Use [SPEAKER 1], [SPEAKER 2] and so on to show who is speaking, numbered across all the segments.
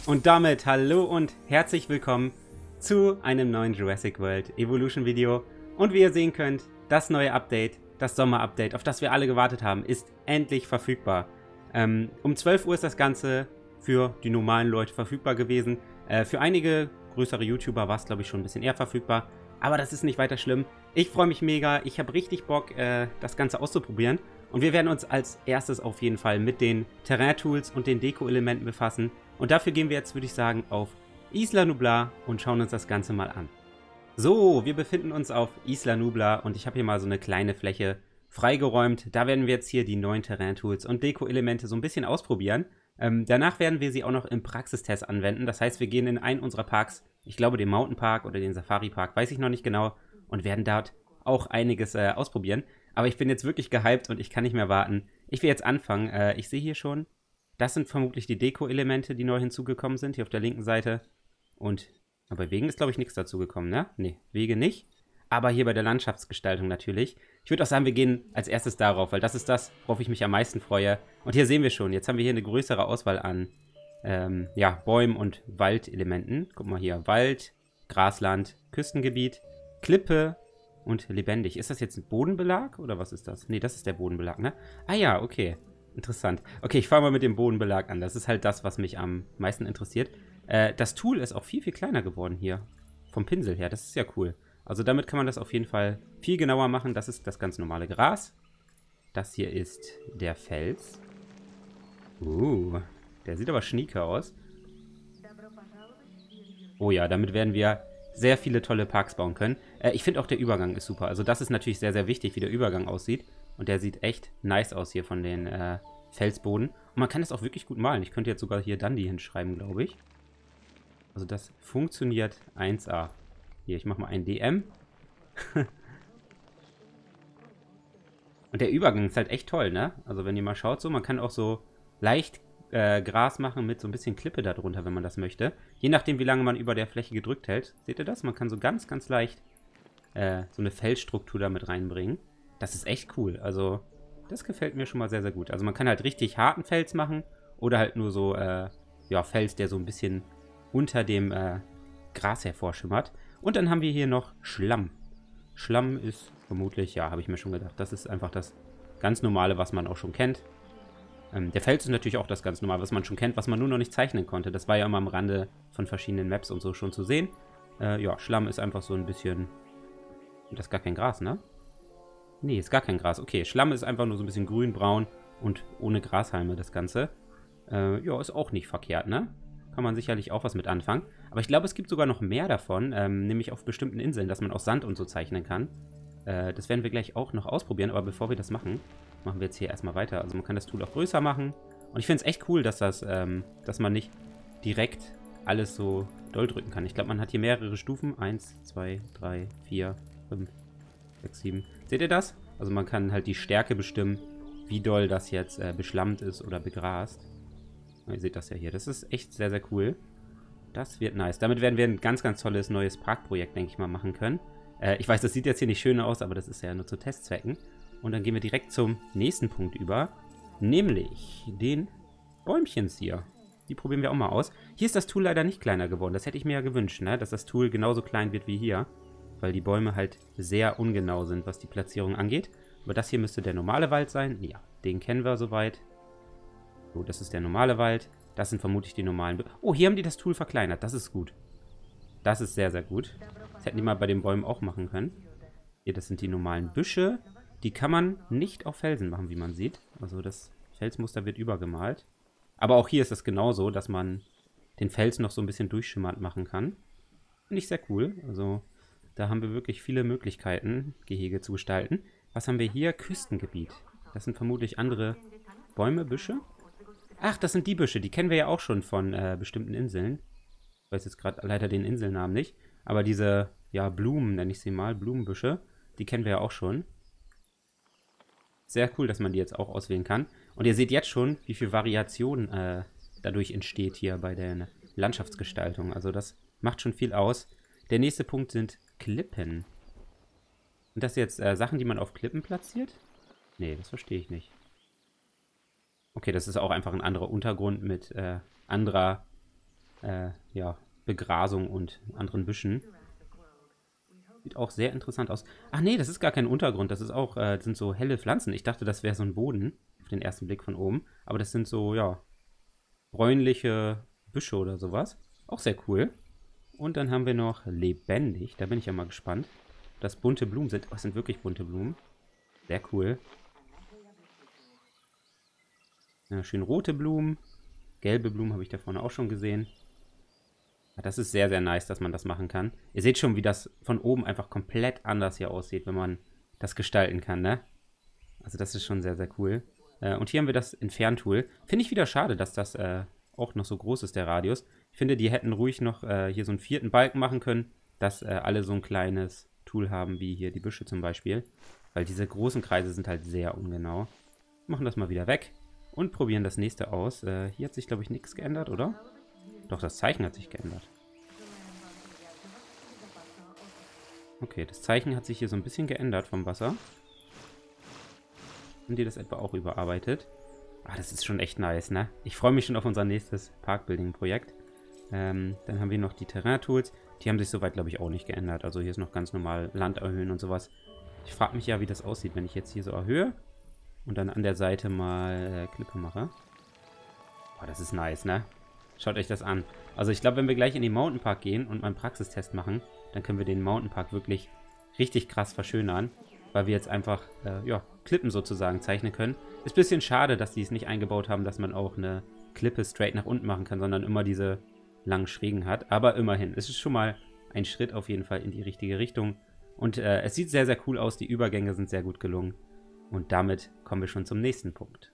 [SPEAKER 1] Und damit hallo und herzlich willkommen zu einem neuen Jurassic World Evolution Video. Und wie ihr sehen könnt, das neue Update, das Sommer-Update, auf das wir alle gewartet haben, ist endlich verfügbar. Um 12 Uhr ist das Ganze für die normalen Leute verfügbar gewesen. Für einige größere YouTuber war es, glaube ich, schon ein bisschen eher verfügbar. Aber das ist nicht weiter schlimm. Ich freue mich mega. Ich habe richtig Bock, das Ganze auszuprobieren. Und wir werden uns als erstes auf jeden Fall mit den Terrain-Tools und den Deko-Elementen befassen. Und dafür gehen wir jetzt, würde ich sagen, auf Isla Nublar und schauen uns das Ganze mal an. So, wir befinden uns auf Isla Nublar und ich habe hier mal so eine kleine Fläche freigeräumt. Da werden wir jetzt hier die neuen Terrain-Tools und Deko-Elemente so ein bisschen ausprobieren. Danach werden wir sie auch noch im Praxistest anwenden. Das heißt, wir gehen in einen unserer Parks, ich glaube den Mountain Park oder den Safari Park, weiß ich noch nicht genau, und werden dort auch einiges ausprobieren. Aber ich bin jetzt wirklich gehypt und ich kann nicht mehr warten. Ich will jetzt anfangen. Ich sehe hier schon, das sind vermutlich die Deko-Elemente, die neu hinzugekommen sind, hier auf der linken Seite. Und bei Wegen ist, glaube ich, nichts dazugekommen, ne? Ne, Wege nicht. Aber hier bei der Landschaftsgestaltung natürlich. Ich würde auch sagen, wir gehen als erstes darauf, weil das ist das, worauf ich mich am meisten freue. Und hier sehen wir schon, jetzt haben wir hier eine größere Auswahl an ja, Bäumen und Waldelementen. Guck mal hier, Wald, Grasland, Küstengebiet, Klippe und lebendig. Ist das jetzt ein Bodenbelag oder was ist das? Ne, das ist der Bodenbelag, ne? Ah ja, okay. Interessant. Okay, ich fange mal mit dem Bodenbelag an. Das ist halt das, was mich am meisten interessiert. Das Tool ist auch viel, viel kleiner geworden hier. Vom Pinsel her. Das ist ja cool. Also damit kann man das auf jeden Fall viel genauer machen. Das ist das ganz normale Gras. Das hier ist der Fels. Der sieht aber schnieke aus. Oh ja, damit werden wir sehr viele tolle Parks bauen können. Ich finde auch der Übergang ist super. Also das ist natürlich sehr, sehr wichtig, wie der Übergang aussieht. Und der sieht echt nice aus hier von den Felsboden. Und man kann das auch wirklich gut malen. Ich könnte jetzt sogar hier Dundee hinschreiben, glaube ich. Also das funktioniert 1A. Hier, ich mache mal ein DM. Und der Übergang ist halt echt toll, ne? Also wenn ihr mal schaut so, man kann auch so leicht Gras machen mit so ein bisschen Klippe darunter, wenn man das möchte. Je nachdem, wie lange man über der Fläche gedrückt hält. Seht ihr das? Man kann so ganz, ganz leicht so eine Felsstruktur damit reinbringen. Das ist echt cool. Also das gefällt mir schon mal sehr, sehr gut. Also man kann halt richtig harten Fels machen oder halt nur so, ja, Fels, der so ein bisschen unter dem Gras hervorschimmert. Und dann haben wir hier noch Schlamm. Schlamm ist vermutlich, ja, habe ich mir schon gedacht, das ist einfach das ganz Normale, was man auch schon kennt. Der Fels ist natürlich auch das ganz Normale, was man schon kennt, was man nur noch nicht zeichnen konnte. Das war ja immer am Rande von verschiedenen Maps und so schon zu sehen. Ja, Schlamm ist einfach so ein bisschen... Das ist gar kein Gras, ne? Nee, ist gar kein Gras. Okay, Schlamm ist einfach nur so ein bisschen grün-braun und ohne Grashalme das Ganze. Ja, ist auch nicht verkehrt, ne? Kann man sicherlich auch was mit anfangen. Aber ich glaube, es gibt sogar noch mehr davon, nämlich auf bestimmten Inseln, dass man aus Sand und so zeichnen kann. Das werden wir gleich auch noch ausprobieren, aber bevor wir das machen, machen wir jetzt hier erstmal weiter. Also man kann das Tool auch größer machen. Und ich finde es echt cool, dass dass man nicht direkt alles so doll drücken kann. Ich glaube, man hat hier mehrere Stufen. 1, 2, 3, 4, 5, 6, 7. Seht ihr das? Also man kann halt die Stärke bestimmen, wie doll das jetzt beschlammt ist oder begrast. Ihr seht das ja hier. Das ist echt sehr, sehr cool. Das wird nice. Damit werden wir ein ganz, ganz tolles neues Parkprojekt, denke ich mal, machen können. Ich weiß, das sieht jetzt hier nicht schön aus, aber das ist ja nur zu Testzwecken. Und dann gehen wir direkt zum nächsten Punkt über. Nämlich den Bäumchens hier. Die probieren wir auch mal aus. Hier ist das Tool leider nicht kleiner geworden. Das hätte ich mir ja gewünscht, ne? Dass das Tool genauso klein wird wie hier. Weil die Bäume halt sehr ungenau sind, was die Platzierung angeht. Aber das hier müsste der normale Wald sein. Ja, den kennen wir soweit. So, das ist der normale Wald. Das sind vermutlich die normalen... Oh, hier haben die das Tool verkleinert. Das ist gut. Das ist sehr, sehr gut. Das hätten die mal bei den Bäumen auch machen können. Hier, das sind die normalen Büsche. Die kann man nicht auf Felsen machen, wie man sieht. Also das Felsmuster wird übergemalt. Aber auch hier ist es genauso, dass man den Fels noch so ein bisschen durchschimmernd machen kann. Finde ich sehr cool. Also da haben wir wirklich viele Möglichkeiten, Gehege zu gestalten. Was haben wir hier? Küstengebiet. Das sind vermutlich andere Bäume, Büsche. Ach, das sind die Büsche. Die kennen wir ja auch schon von bestimmten Inseln. Ich weiß jetzt gerade leider den Inselnamen nicht. Aber diese, ja, Blumen, nenne ich sie mal, Blumenbüsche, die kennen wir ja auch schon. Sehr cool, dass man die jetzt auch auswählen kann. Und ihr seht jetzt schon, wie viel Variation dadurch entsteht hier bei der Landschaftsgestaltung. Also das macht schon viel aus. Der nächste Punkt sind Klippen. Sind das jetzt Sachen, die man auf Klippen platziert? Nee, das verstehe ich nicht. Okay, das ist auch einfach ein anderer Untergrund mit anderer ja, Begrasung und anderen Büschen. Sieht auch sehr interessant aus. Ach nee, das ist gar kein Untergrund. Das ist auch, das sind so helle Pflanzen. Ich dachte, das wäre so ein Boden auf den ersten Blick von oben. Aber das sind so, ja, bräunliche Büsche oder sowas. Auch sehr cool. Und dann haben wir noch lebendig. Da bin ich ja mal gespannt. Das bunte Blumen sind. Oh, es sind wirklich bunte Blumen. Sehr cool. Ja, schön rote Blumen. Gelbe Blumen habe ich da vorne auch schon gesehen. Ja, das ist sehr, sehr nice, dass man das machen kann. Ihr seht schon, wie das von oben einfach komplett anders hier aussieht, wenn man das gestalten kann, ne? Also das ist schon sehr, sehr cool. Und hier haben wir das Entferntool. Finde ich wieder schade, dass das auch noch so groß ist, der Radius. Ich finde, die hätten ruhig noch hier so einen vierten Balken machen können, dass alle so ein kleines Tool haben, wie hier die Büsche zum Beispiel. Weil diese großen Kreise sind halt sehr ungenau. Machen das mal wieder weg und probieren das nächste aus. Hier hat sich, glaube ich, nichts geändert, oder? Doch, das Zeichen hat sich geändert. Okay, das Zeichen hat sich hier so ein bisschen geändert vom Wasser. Haben die das etwa auch überarbeitet? Ah, das ist schon echt nice, ne? Ich freue mich schon auf unser nächstes Parkbuilding-Projekt. Dann haben wir noch die Terrain-Tools. Die haben sich soweit, glaube ich, auch nicht geändert. Also hier ist noch ganz normal Land erhöhen und sowas. Ich frage mich ja, wie das aussieht, wenn ich jetzt hier so erhöhe und dann an der Seite mal Klippe mache. Boah, das ist nice, ne? Schaut euch das an. Also ich glaube, wenn wir gleich in den Mountainpark gehen und mal einen Praxistest machen, dann können wir den Mountainpark wirklich richtig krass verschönern, weil wir jetzt einfach, ja, Klippen sozusagen zeichnen können. Ist ein bisschen schade, dass die es nicht eingebaut haben, dass man auch eine Klippe straight nach unten machen kann, sondern immer diese langen Schrägen hat. Aber immerhin, es ist schon mal ein Schritt auf jeden Fall in die richtige Richtung. Und es sieht sehr, sehr cool aus. Die Übergänge sind sehr gut gelungen. Und damit kommen wir schon zum nächsten Punkt.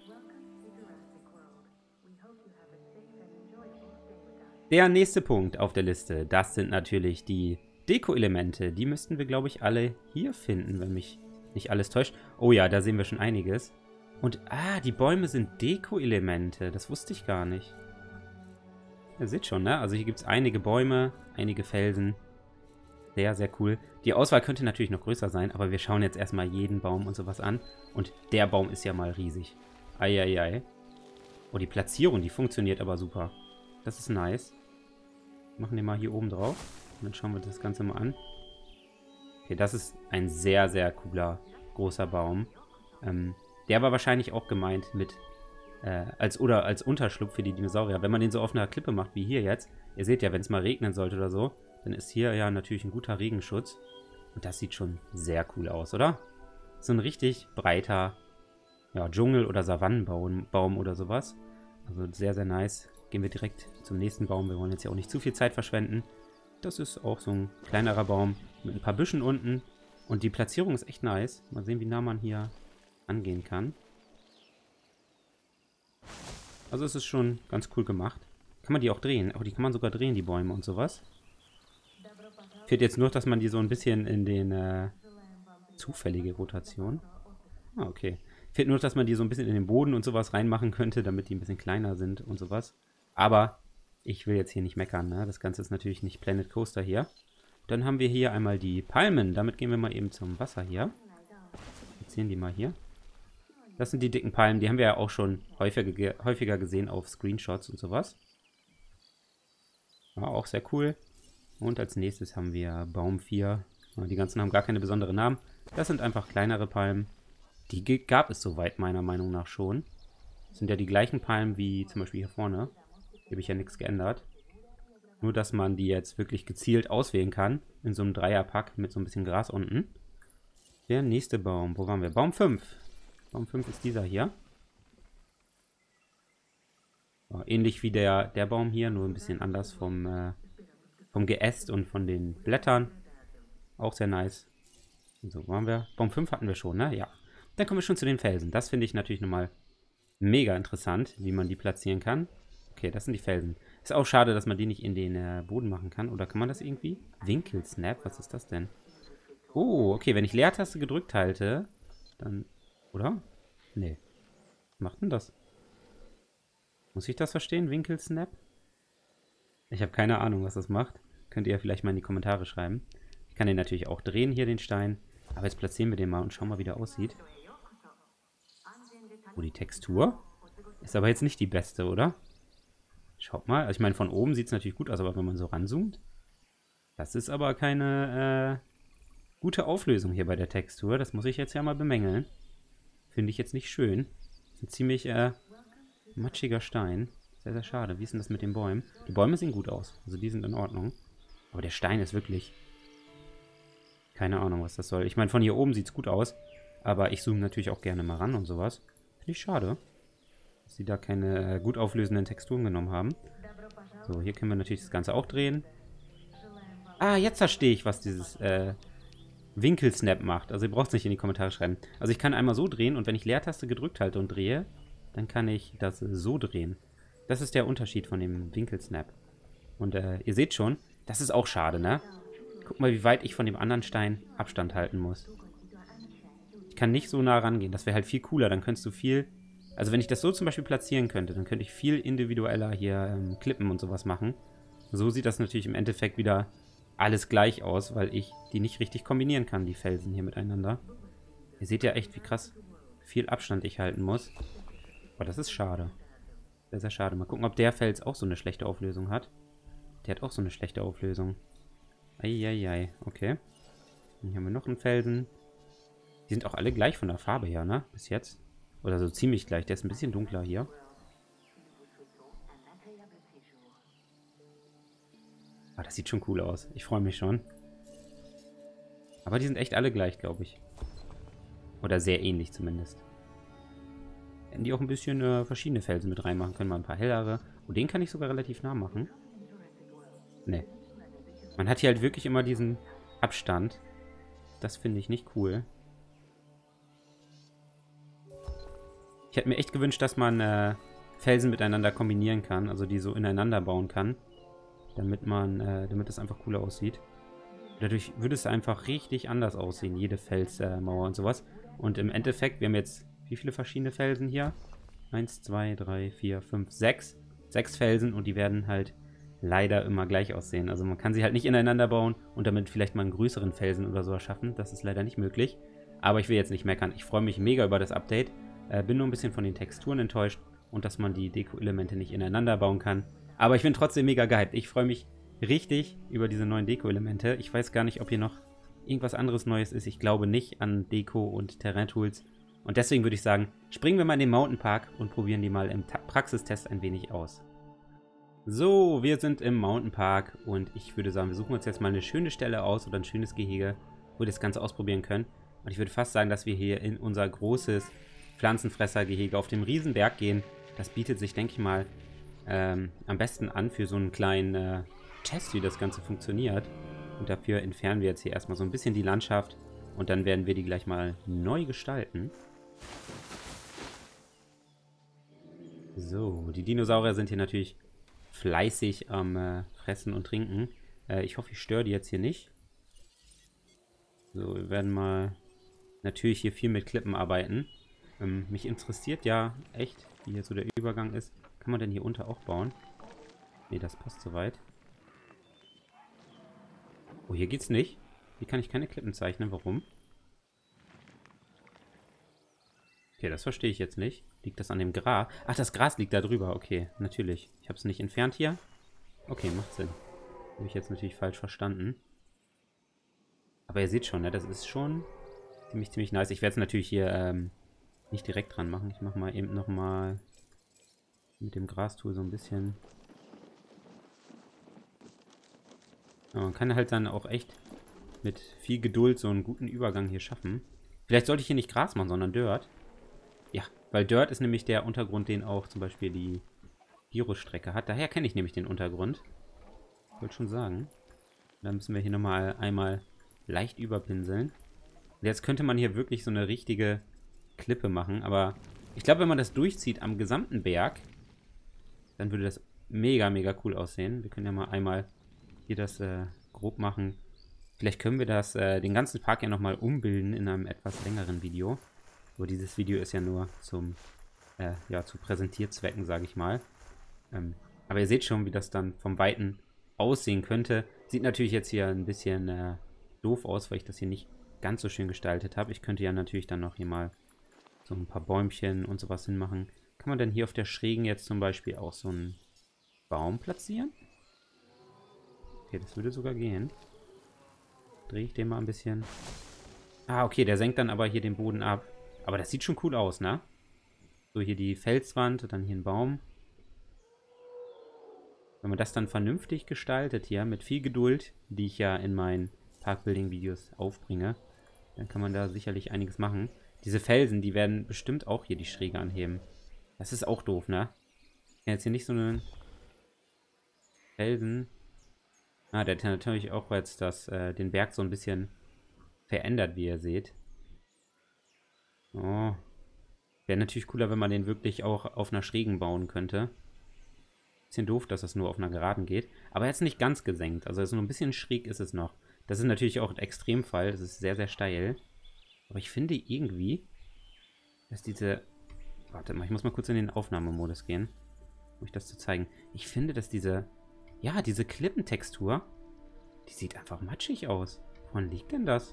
[SPEAKER 1] Der nächste Punkt auf der Liste, das sind natürlich die Deko-Elemente. Die müssten wir, glaube ich, alle hier finden, wenn mich nicht alles täuscht. Oh ja, da sehen wir schon einiges. Und, die Bäume sind Deko-Elemente. Das wusste ich gar nicht. Ihr seht schon, ne? Also hier gibt es einige Bäume, einige Felsen. Sehr, sehr cool. Die Auswahl könnte natürlich noch größer sein, aber wir schauen jetzt erstmal jeden Baum und sowas an. Und der Baum ist ja mal riesig. Eieiei. Oh, die Platzierung, die funktioniert aber super. Das ist nice. Machen den mal hier oben drauf. Und dann schauen wir das Ganze mal an. Okay, das ist ein sehr, sehr cooler, großer Baum. Der war wahrscheinlich auch gemeint mit, als Unterschlupf für die Dinosaurier. Wenn man den so auf einer Klippe macht, wie hier jetzt. Ihr seht ja, wenn es mal regnen sollte oder so, dann ist hier ja natürlich ein guter Regenschutz. Und das sieht schon sehr cool aus, oder? So ein richtig breiter, ja, Dschungel- oder Savannenbaum oder sowas. Also sehr, sehr nice. Gehen wir direkt zum nächsten Baum. Wir wollen jetzt ja auch nicht zu viel Zeit verschwenden. Das ist auch so ein kleinerer Baum mit ein paar Büschen unten. Und die Platzierung ist echt nice. Mal sehen, wie nah man hier angehen kann. Also es ist schon ganz cool gemacht. Kann man die auch drehen? Oh, die kann man sogar drehen, die Bäume und sowas. Fehlt jetzt nur, dass man die so ein bisschen in den zufällige Rotation. Ah, okay. Fehlt nur, dass man die so ein bisschen in den Boden und sowas reinmachen könnte, damit die ein bisschen kleiner sind und sowas. Aber ich will jetzt hier nicht meckern, ne? Das Ganze ist natürlich nicht Planet Coaster hier. Dann haben wir hier einmal die Palmen. Damit gehen wir mal eben zum Wasser hier. Jetzt sehen die mal hier. Das sind die dicken Palmen. Die haben wir ja auch schon häufiger gesehen auf Screenshots und sowas. War auch sehr cool. Und als nächstes haben wir Baum 4. Die ganzen haben gar keine besonderen Namen. Das sind einfach kleinere Palmen. Die gab es soweit meiner Meinung nach schon. Das sind ja die gleichen Palmen wie zum Beispiel hier vorne. Hier habe ich ja nichts geändert. Nur, dass man die jetzt wirklich gezielt auswählen kann. In so einem Dreierpack mit so ein bisschen Gras unten. Der nächste Baum. Wo waren wir? Baum 5. Baum 5 ist dieser hier. Ja, ähnlich wie der Baum hier, nur ein bisschen anders vom Geäst und von den Blättern. Auch sehr nice. Und so waren wir. Baum 5 hatten wir schon, ne? Ja. Dann kommen wir schon zu den Felsen. Das finde ich natürlich nochmal mega interessant, wie man die platzieren kann. Okay, das sind die Felsen. Ist auch schade, dass man die nicht in den Boden machen kann. Oder kann man das irgendwie? Winkelsnap? Was ist das denn? Oh, okay. Wenn ich Leertaste gedrückt halte, dann... Oder? Nee. Was macht denn das? Muss ich das verstehen? Winkelsnap? Ich habe keine Ahnung, was das macht. Könnt ihr vielleicht mal in die Kommentare schreiben. Ich kann den natürlich auch drehen hier, den Stein. Aber jetzt platzieren wir den mal und schauen mal, wie der aussieht. Oh, die Textur ist aber jetzt nicht die beste, oder? Schaut mal. Also ich meine, von oben sieht es natürlich gut aus, aber wenn man so ranzoomt, das ist aber keine gute Auflösung hier bei der Textur. Das muss ich jetzt ja mal bemängeln. Finde ich jetzt nicht schön. Das ist ein ziemlich matschiger Stein. Sehr, sehr schade. Wie ist denn das mit den Bäumen? Die Bäume sehen gut aus. Also die sind in Ordnung. Aber der Stein ist wirklich... Keine Ahnung, was das soll. Ich meine, von hier oben sieht es gut aus. Aber ich zoome natürlich auch gerne mal ran und sowas. Finde ich schade, dass sie da keine gut auflösenden Texturen genommen haben. So, hier können wir natürlich das Ganze auch drehen. Ah, jetzt verstehe ich, was dieses Winkelsnap macht. Also ihr braucht es nicht in die Kommentare schreiben. Also ich kann einmal so drehen und wenn ich Leertaste gedrückt halte und drehe, dann kann ich das so drehen. Das ist der Unterschied von dem Winkelsnap. Und ihr seht schon, das ist auch schade, ne? Guck mal, wie weit ich von dem anderen Stein Abstand halten muss. Ich kann nicht so nah rangehen. Das wäre halt viel cooler. Dann könntest du viel... Also wenn ich das so zum Beispiel platzieren könnte, dann könnte ich viel individueller hier Klippen und sowas machen. So sieht das natürlich im Endeffekt wieder alles gleich aus, weil ich die nicht richtig kombinieren kann, die Felsen hier miteinander. Ihr seht ja echt, wie krass viel Abstand ich halten muss. Aber das ist schade. Sehr, sehr schade. Mal gucken, ob der Fels auch so eine schlechte Auflösung hat. Der hat auch so eine schlechte Auflösung. Eieiei, okay. Dann hier haben wir noch einen Felsen. Die sind auch alle gleich von der Farbe her, ne? Bis jetzt. Oder so ziemlich gleich. Der ist ein bisschen dunkler hier. Ah, das sieht schon cool aus. Ich freue mich schon. Aber die sind echt alle gleich, glaube ich. Oder sehr ähnlich zumindest. Hätten die auch ein bisschen verschiedene Felsen mit reinmachen können. Mal ein paar hellere. Und den kann ich sogar relativ nah machen. Ne. Man hat hier halt wirklich immer diesen Abstand. Das finde ich nicht cool. Ich hätte mir echt gewünscht, dass man Felsen miteinander kombinieren kann. Also die so ineinander bauen kann. Damit es einfach cooler aussieht. Dadurch würde es einfach richtig anders aussehen. Jede Felsmauer und sowas. Und im Endeffekt, wir haben jetzt wie viele verschiedene Felsen hier? 1, 2, 3, 4, 5, 6. 6 Felsen und die werden halt leider immer gleich aussehen. Also man kann sie halt nicht ineinander bauen und damit vielleicht mal einen größeren Felsen oder so erschaffen. Das ist leider nicht möglich. Aber ich will jetzt nicht meckern. Ich freue mich mega über das Update. Bin nur ein bisschen von den Texturen enttäuscht und dass man die Deko-Elemente nicht ineinander bauen kann. Aber ich bin trotzdem mega gehypt. Ich freue mich richtig über diese neuen Deko-Elemente. Ich weiß gar nicht, ob hier noch irgendwas anderes Neues ist. Ich glaube nicht an Deko und Terrain-Tools. Und deswegen würde ich sagen, springen wir mal in den Mountain Park und probieren die mal im Praxistest ein wenig aus. So, wir sind im Mountain Park und ich würde sagen, wir suchen uns jetzt mal eine schöne Stelle aus oder ein schönes Gehege, wo wir das Ganze ausprobieren können. Und ich würde fast sagen, dass wir hier in unser großes Pflanzenfresser-Gehege auf dem Riesenberg gehen. Das bietet sich, denke ich mal, am besten an für so einen kleinen Test, wie das Ganze funktioniert. Und dafür entfernen wir jetzt hier erstmal so ein bisschen die Landschaft und dann werden wir die gleich mal neu gestalten. So, die Dinosaurier sind hier natürlich fleißig am Fressen und Trinken. Ich hoffe, ich störe die jetzt hier nicht. So, wir werden mal natürlich hier viel mit Klippen arbeiten. Mich interessiert ja echt, wie hier so der Übergang ist. Kann man denn hier unter auch bauen? Ne, das passt soweit. Oh, hier geht's nicht. Hier kann ich keine Klippen zeichnen. Warum? Okay, das verstehe ich jetzt nicht. Liegt das an dem Gras? Ach, das Gras liegt da drüber. Okay, natürlich. Ich habe es nicht entfernt hier. Okay, macht Sinn. Habe ich jetzt natürlich falsch verstanden. Aber ihr seht schon, ne? Das ist schon ziemlich nice. Ich werde es natürlich hier nicht direkt dran machen. Ich mache mal eben nochmal mit dem Grastool so ein bisschen. Ja, man kann halt dann auch echt mit viel Geduld so einen guten Übergang hier schaffen. Vielleicht sollte ich hier nicht Gras machen, sondern Dirt. Ja, weil Dirt ist nämlich der Untergrund, den auch zum Beispiel die Virusstrecke hat. Daher kenne ich nämlich den Untergrund. Ich wollte schon sagen. Dann müssen wir hier nochmal einmal leicht überpinseln. Und jetzt könnte man hier wirklich so eine richtige Klippe machen. Aber ich glaube, wenn man das durchzieht am gesamten Berg, dann würde das mega cool aussehen. Wir können ja mal einmal hier das grob machen. Vielleicht können wir das den ganzen Park ja nochmal umbilden in einem etwas längeren Video. Aber dieses Video ist ja nur zu Präsentierzwecken, sage ich mal. Aber ihr seht schon, wie das dann vom Weiten aussehen könnte. Sieht natürlich jetzt hier ein bisschen doof aus, weil ich das hier nicht ganz so schön gestaltet habe. Ich könnte ja natürlich dann noch hier mal so ein paar Bäumchen und sowas hinmachen. Kann man denn hier auf der Schrägen jetzt zum Beispiel auch so ein Baum platzieren. Okay, das würde sogar gehen. Drehe ich den mal ein bisschen. Ah, okay, der senkt dann aber hier den Boden ab. Aber das sieht schon cool aus, ne? So, hier die Felswand und dann hier ein Baum. Wenn man das dann vernünftig gestaltet hier, mit viel Geduld, die ich ja in meinen Parkbuilding-Videos aufbringe, dann kann man da sicherlich einiges machen. Diese Felsen, die werden bestimmt auch hier die Schräge anheben. Das ist auch doof, ne? Ich kann jetzt hier nicht so einen Felsen... Ah, der hat natürlich auch jetzt den Berg so ein bisschen verändert, wie ihr seht. Oh. Wäre natürlich cooler, wenn man den wirklich auch auf einer Schrägen bauen könnte. Bisschen doof, dass das nur auf einer Geraden geht. Aber jetzt nicht ganz gesenkt. Also so ein bisschen schräg ist es noch. Das ist natürlich auch ein Extremfall. Das ist sehr, sehr steil. Aber ich finde irgendwie, dass diese... Warte mal, ich muss mal kurz in den Aufnahmemodus gehen, um euch das zu zeigen. Ich finde, dass diese... Ja, diese Klippentextur, die sieht einfach matschig aus. Woran liegt denn das?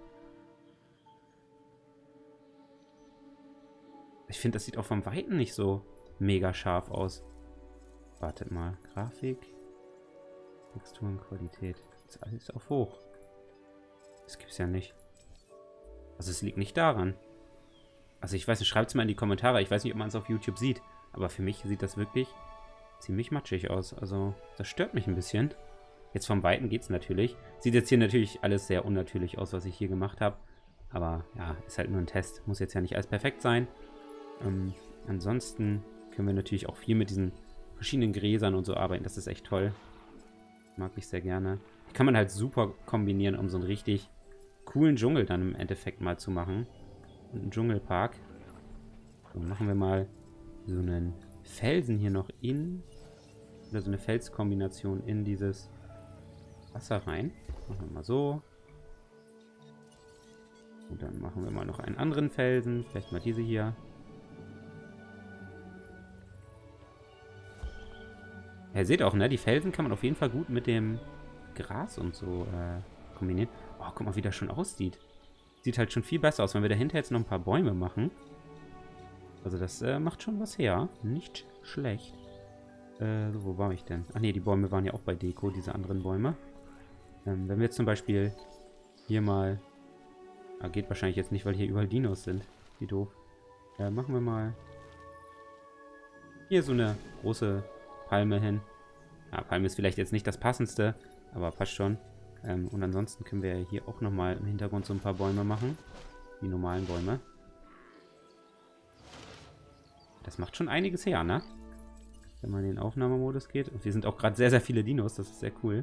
[SPEAKER 1] Ich finde, das sieht auch vom Weiten nicht so mega scharf aus. Wartet mal. Grafik. Texturenqualität. Das ist alles auf hoch. Das gibt's ja nicht. Also es liegt nicht daran. Also ich weiß nicht, schreibt es mal in die Kommentare. Ich weiß nicht, ob man es auf YouTube sieht. Aber für mich sieht das wirklich ziemlich matschig aus. Also das stört mich ein bisschen. Jetzt vom Weiten geht's natürlich. Sieht jetzt hier natürlich alles sehr unnatürlich aus, was ich hier gemacht habe. Aber ja, ist halt nur ein Test. Muss jetzt ja nicht alles perfekt sein. Ansonsten können wir natürlich auch viel mit diesen verschiedenen Gräsern und so arbeiten. Das ist echt toll. Mag ich sehr gerne. Die kann man halt super kombinieren, um so einen richtig coolen Dschungel dann im Endeffekt mal zu machen. Und einen Dschungelpark. So, machen wir mal so einen Felsen hier noch in... Oder so eine Felskombination in dieses Wasser rein. Machen wir mal so. Und dann machen wir mal noch einen anderen Felsen. Vielleicht mal diese hier. Ja, ihr seht auch, ne? Die Felsen kann man auf jeden Fall gut mit dem Gras und so kombinieren. Oh, guck mal, wie das schon aussieht. Sieht halt schon viel besser aus, wenn wir dahinter jetzt noch ein paar Bäume machen. Also das macht schon was her. Nicht schlecht. So, wo war ich denn? Ach nee, die Bäume waren ja auch bei Deko, diese anderen Bäume. Wenn wir jetzt zum Beispiel hier mal... Ah, geht wahrscheinlich jetzt nicht, weil hier überall Dinos sind. Wie doof. Machen wir mal... Hier so eine große Palme hin. Ja, Palme ist vielleicht jetzt nicht das passendste, aber passt schon. Und ansonsten können wir hier auch nochmal im Hintergrund so ein paar Bäume machen. Die normalen Bäume. Das macht schon einiges her, ne? Wenn man in den Aufnahmemodus geht. Und wir sind auch gerade sehr, sehr viele Dinos. Das ist sehr cool.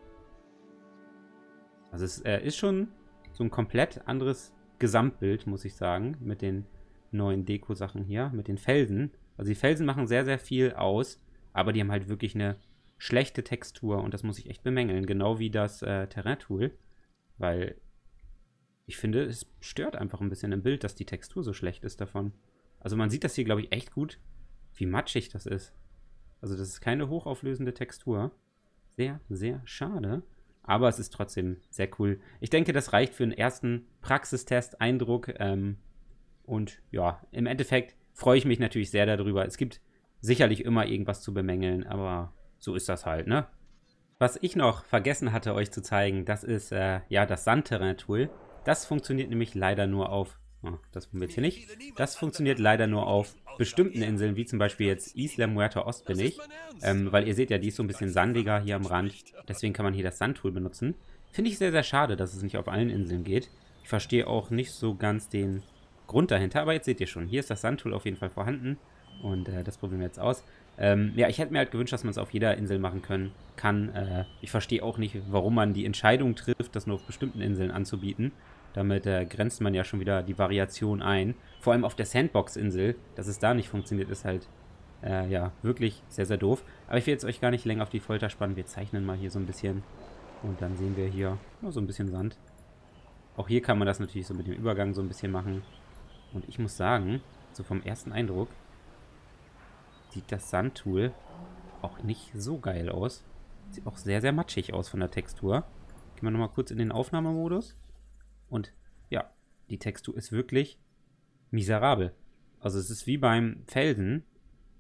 [SPEAKER 1] Also es ist schon so ein komplett anderes Gesamtbild, muss ich sagen. Mit den neuen Deko-Sachen hier. Mit den Felsen. Also die Felsen machen sehr, sehr viel aus. Aber die haben halt wirklich eine schlechte Textur. Und das muss ich echt bemängeln. Genau wie das Terrain-Tool. Weil ich finde, es stört einfach ein bisschen im Bild, dass die Textur so schlecht ist davon. Also man sieht das hier, glaube ich, echt gut, wie matschig das ist. Also das ist keine hochauflösende Textur. Sehr, sehr schade. Aber es ist trotzdem sehr cool. Ich denke, das reicht für einen ersten Praxistest, Eindruck. Und ja, im Endeffekt freue ich mich natürlich sehr darüber. Es gibt sicherlich immer irgendwas zu bemängeln, aber so ist das halt, ne? Was ich noch vergessen hatte, euch zu zeigen, das ist ja das Sandterrain-Tool. Das funktioniert nämlich leider nur auf... Oh, das wollen wir jetzt hier nicht. Das funktioniert leider nur auf bestimmten Inseln, wie zum Beispiel jetzt Isla Muerta Ost bin ich. Weil ihr seht ja, die ist so ein bisschen sandiger hier am Rand. Deswegen kann man hier das Sandtool benutzen. Finde ich sehr, sehr schade, dass es nicht auf allen Inseln geht. Ich verstehe auch nicht so ganz den Grund dahinter. Aber jetzt seht ihr schon, hier ist das Sandtool auf jeden Fall vorhanden. Und das probieren wir jetzt aus. Ja, ich hätte mir halt gewünscht, dass man es auf jeder Insel machen kann. Ich verstehe auch nicht, warum man die Entscheidung trifft, das nur auf bestimmten Inseln anzubieten. Damit grenzt man ja schon wieder die Variation ein. Vor allem auf der Sandbox-Insel, dass es da nicht funktioniert, ist halt ja wirklich sehr, sehr doof. Aber ich will jetzt euch gar nicht länger auf die Folter spannen. Wir zeichnen mal hier so ein bisschen. Und dann sehen wir hier nur so ein bisschen Sand. Auch hier kann man das natürlich so mit dem Übergang so ein bisschen machen. Und ich muss sagen, so vom ersten Eindruck sieht das Sandtool auch nicht so geil aus. Sieht auch sehr, sehr matschig aus von der Textur. Gehen wir nochmal kurz in den Aufnahmemodus. Und ja, die Textur ist wirklich miserabel. Also es ist wie beim Felsen,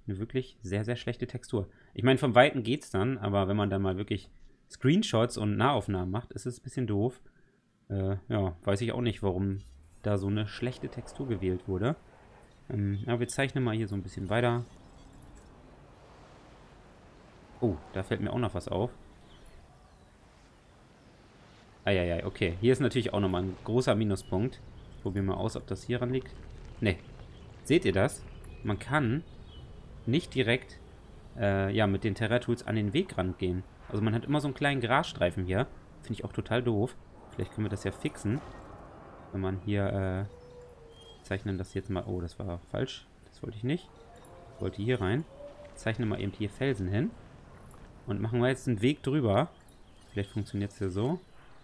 [SPEAKER 1] eine wirklich sehr, sehr schlechte Textur. Ich meine, vom Weiten geht's dann, aber wenn man dann mal wirklich Screenshots und Nahaufnahmen macht, ist es ein bisschen doof. Ja, weiß ich auch nicht, warum da so eine schlechte Textur gewählt wurde. Aber wir zeichnen mal hier so ein bisschen weiter. Oh, da fällt mir auch noch was auf. Eieiei, okay. Hier ist natürlich auch nochmal ein großer Minuspunkt. Ich probiere mal aus, ob das hier ran liegt. Ne. Seht ihr das? Man kann nicht direkt ja, mit den Terra-Tools an den Wegrand gehen. Also man hat immer so einen kleinen Grasstreifen hier. Finde ich auch total doof. Vielleicht können wir das ja fixen. Wenn man hier zeichnen das jetzt mal... Oh, das war falsch. Das wollte ich nicht. Ich wollte hier rein. Zeichnen wir eben hier Felsen hin. Und machen wir jetzt einen Weg drüber. Vielleicht funktioniert es ja so.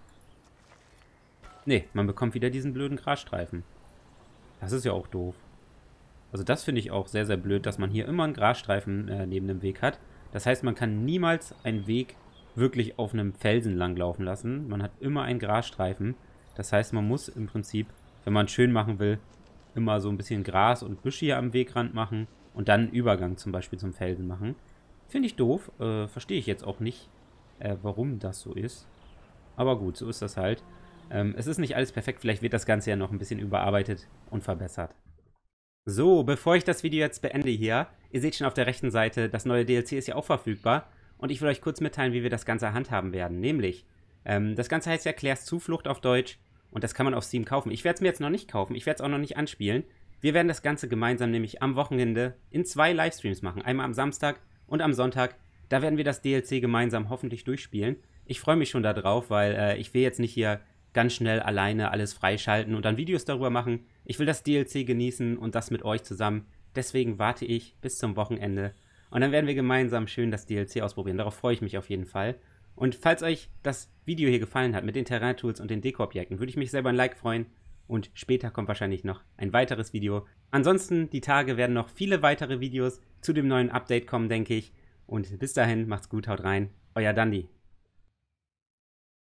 [SPEAKER 1] Ne, man bekommt wieder diesen blöden Grasstreifen. Das ist ja auch doof. Also das finde ich auch sehr, sehr blöd, dass man hier immer einen Grasstreifen neben dem Weg hat. Das heißt, man kann niemals einen Weg wirklich auf einem Felsen langlaufen lassen. Man hat immer einen Grasstreifen. Das heißt, man muss im Prinzip, wenn man es schön machen will, immer so ein bisschen Gras und Büsche hier am Wegrand machen und dann einen Übergang zum Beispiel zum Felsen machen. Finde ich doof. Verstehe ich jetzt auch nicht, warum das so ist. Aber gut, so ist das halt. Es ist nicht alles perfekt. Vielleicht wird das Ganze ja noch ein bisschen überarbeitet und verbessert. So, bevor ich das Video jetzt beende hier, ihr seht schon auf der rechten Seite, das neue DLC ist ja auch verfügbar. Und ich will euch kurz mitteilen, wie wir das Ganze handhaben werden. Nämlich, das Ganze heißt ja Clairs Zuflucht auf Deutsch. Und das kann man auf Steam kaufen. Ich werde es mir jetzt noch nicht kaufen. Ich werde es auch noch nicht anspielen. Wir werden das Ganze gemeinsam nämlich am Wochenende in 2 Livestreams machen. Einmal am Samstag und am Sonntag. Da werden wir das DLC gemeinsam hoffentlich durchspielen. Ich freue mich schon darauf, weil ich will jetzt nicht hier ganz schnell alleine alles freischalten und dann Videos darüber machen. Ich will das DLC genießen und das mit euch zusammen. Deswegen warte ich bis zum Wochenende. Und dann werden wir gemeinsam schön das DLC ausprobieren. Darauf freue ich mich auf jeden Fall. Und falls euch das Video hier gefallen hat mit den Terrain-Tools und den Deko-Objekten, würde ich mich selber ein Like freuen. Und später kommt wahrscheinlich noch ein weiteres Video. Ansonsten, die Tage werden noch viele weitere Videos zu dem neuen Update kommen, denke ich. Und bis dahin, macht's gut, haut rein. Euer Dandi.